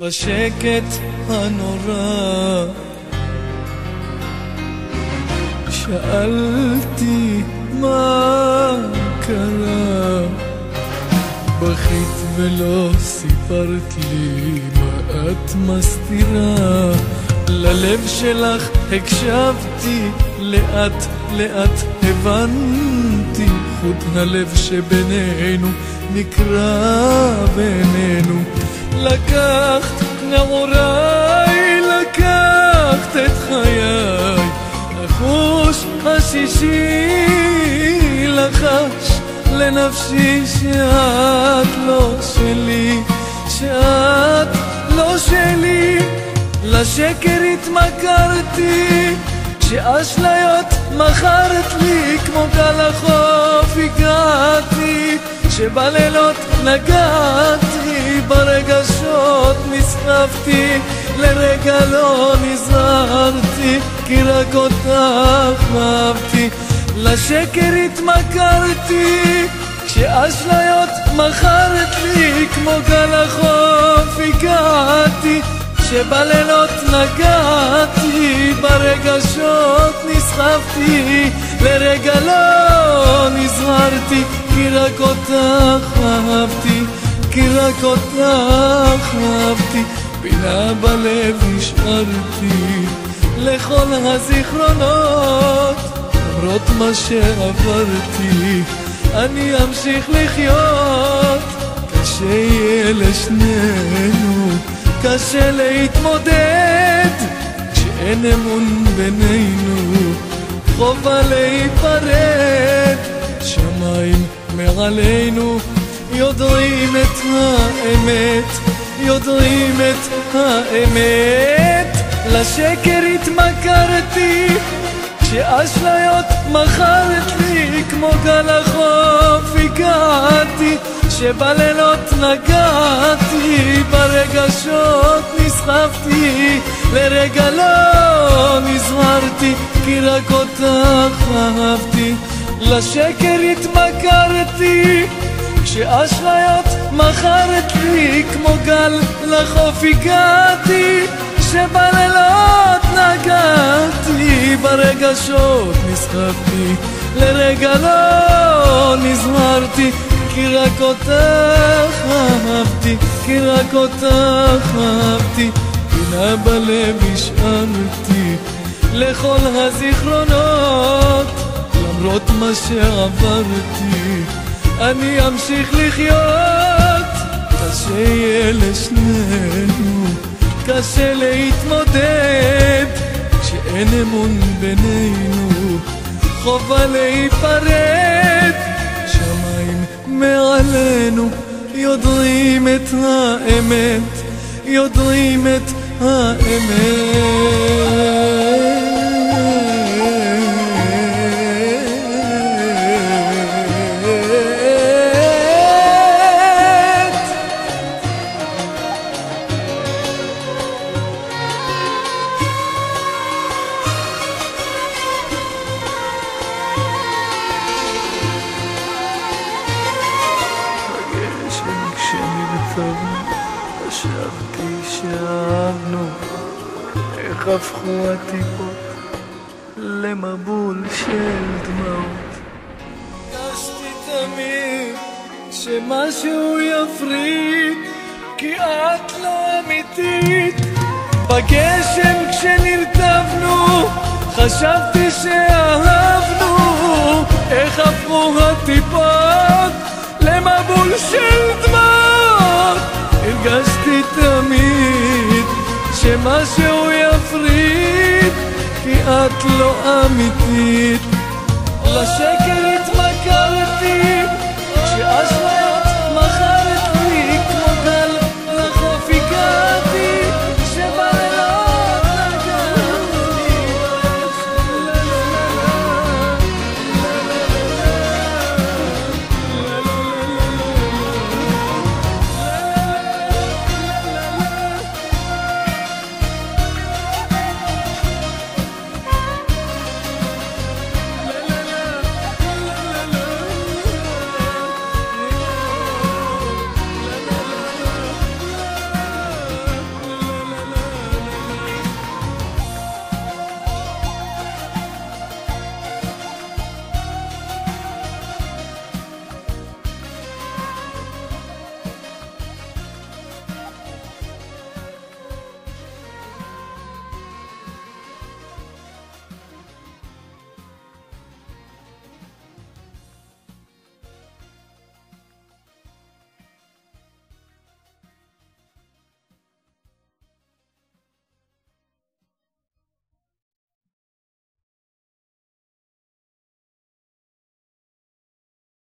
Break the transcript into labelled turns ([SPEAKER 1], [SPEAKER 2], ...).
[SPEAKER 1] בשקט הנורא שאלתי מה קרה, בכית ולא סיפרת לי מה את מסתירה. ללב שלך הקשבתי, לאט לאט הבנתי, חוט הלב שבינינו נקרע בינינו. לקחת נעוריי, לקחת את חיי, החוש השישי לחש לנפשי שאת לא שלי, שאת לא שלי. לשקר התמכרתי, שאשליות מכרת לי, כמו גל החוף הגעתי, שבלילות נגעתי, ברגשות נסחפתי, לרגע לא נזהרתי, כי רק אותך אהבתי. לשקר התמכרתי, כשאשליות מכרת לי, כמו גל החוף הגעתי, שבלילות נגעתי, ברגשות נסחפתי, לרגע לא נזהרתי, כי רק אותך אהבתי, כי רק אותך אהבתי. פינה בלב השארתי לכל הזיכרונות, למרות מה שעברתי אני אמשיך לחיות. קשה יהיה לשנינו, קשה להתמודד, כשאין אמון בינינו, חובה להיפרד. שמיים מעלינו יודעים את האמת, יודעים את האמת. לשקר התמכרתי, כשאשליות מכרת לי, כמו גל החוף הגעתי, שבלילות נגעתי, ברגשות נסחפתי, לרגע לא נזהרתי, כי רק אותך אהבתי. לשקר התמכרתי, כשאשליות מכרת לי, כמו גל לחוף הגעתי, שבלילות נגעתי, ברגשות נסחפתי, לרגע לא נזהרתי, כי רק אותך אהבתי, כי רק אותך אהבתי. פינה בלב השארתי לכל הזיכרונות, למרות מה שעברתי אני אמשיך לחיות. קשה יהיה לשנינו, קשה להתמודד, כשאין אמון בינינו, חובה להיפרד. שמיים מעלינו יודעים את האמת, יודעים את האמת. חשבתי שאהבנו, איך הפכו הטיפות למבול של דמעות. הרגשתי תמיד שמשהו יפריד, כי את לא אמיתית. בגשם כשנרטבנו חשבתי שאהבנו, איך הפכו הטיפות למבול של דמעות. הרגשתי תמיד שמשהו יפריד, כי את לא אמיתית. לשקר